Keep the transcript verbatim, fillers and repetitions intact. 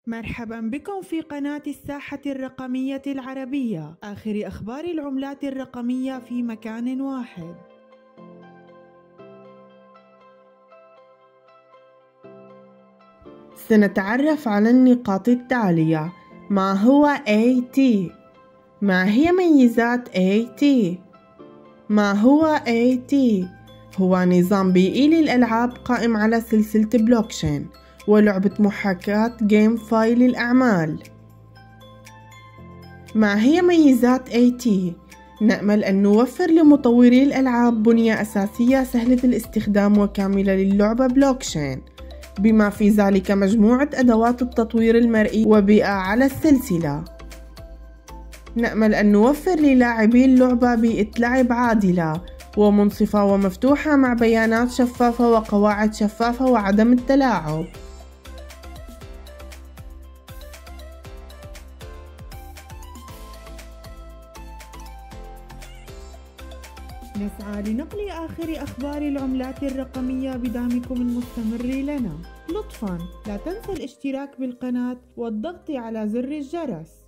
مرحبا بكم في قناة الساحة الرقمية العربية، آخر أخبار العملات الرقمية في مكان واحد. سنتعرف على النقاط التالية. ما هو إيه تي؟ ما هي ميزات إيه تي؟ ما هو إيه تي؟ هو نظام بيئي للألعاب قائم على سلسلة بلوكشين ولعبة محاكاة جيم فاي للأعمال. ما هي ميزات إيه تي؟ نأمل أن نوفر لمطوري الألعاب بنية أساسية سهلة الاستخدام وكاملة للعبة بلوكشين، بما في ذلك مجموعة أدوات التطوير المرئي وبيئة على السلسلة. نأمل أن نوفر للاعبي اللعبة بيئة لعب عادلة ومنصفة ومفتوحة مع بيانات شفافة وقواعد شفافة وعدم التلاعب. نسعى لنقل آخر أخبار العملات الرقمية بدعمكم المستمر لنا. لطفاً لا تنسى الاشتراك بالقناة والضغط على زر الجرس.